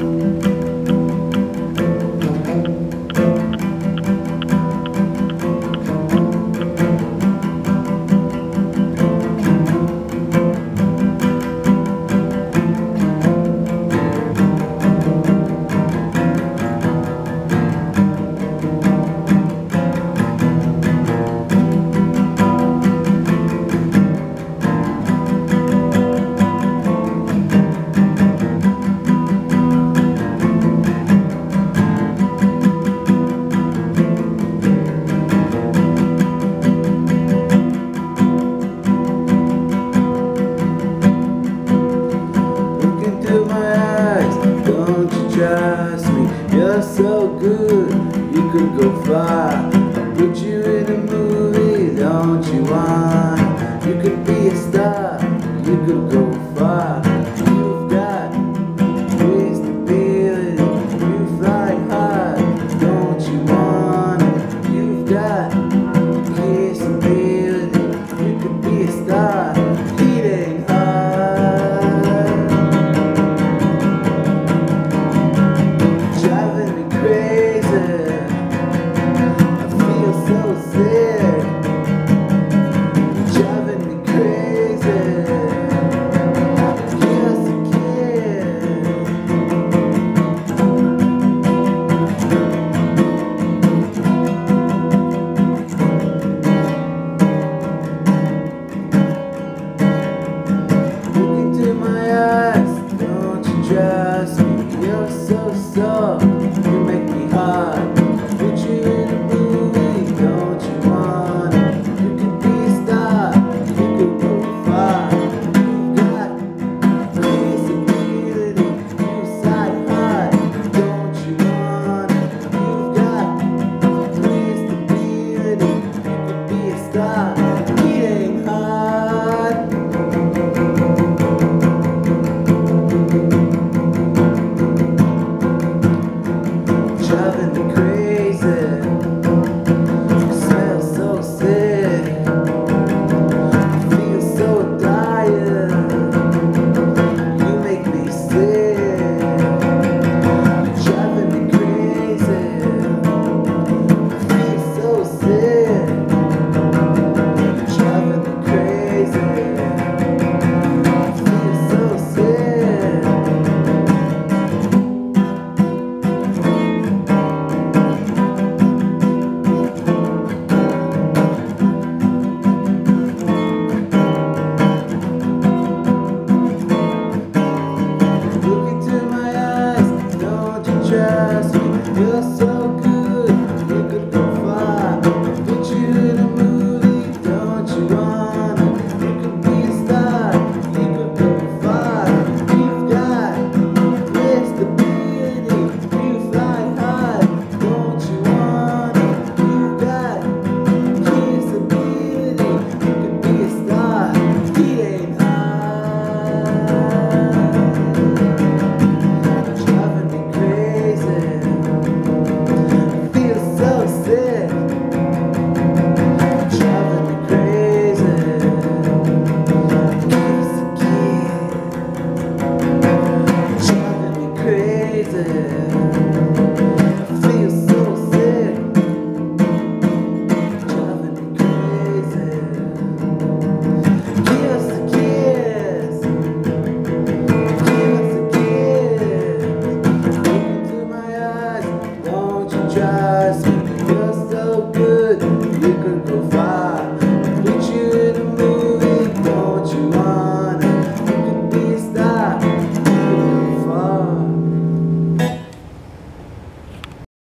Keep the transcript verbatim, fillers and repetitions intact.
Trust me, you're so good, you could go far. I'll put you in a movie, don't you want? You could be a star, you could go far. You've got kissability, you fly hard, don't you want? You've got kissability, you could be a star. It ain't hard. Driving me crazy, I feel so sick. Driving me crazy, just a kid. Look into my eyes, don't you trust me? You're so soft, you make me hard. Put you in a movie, don't you want it? You could be a star, you could go far. You've got kissability, you side hard, don't you want it? You've got kissability, you could be a star. It ain't hard. Driving me crazy, you smell so sick, I feel so tired, you make me sick. You're driving me crazy, I feel so sick. You're driving me crazy, I feel so sick. Look into my eyes, don't you trust me? You're so good, you could go far. Put you in a movie, don't you want it? You could be a star, you could go far. You've got kissability, you fly high, don't you want it? You've got kissability, you could be a star. It ain't hard. Driving me crazy, feel so sick. Driving me crazy, kiss a kid. Driving me crazy.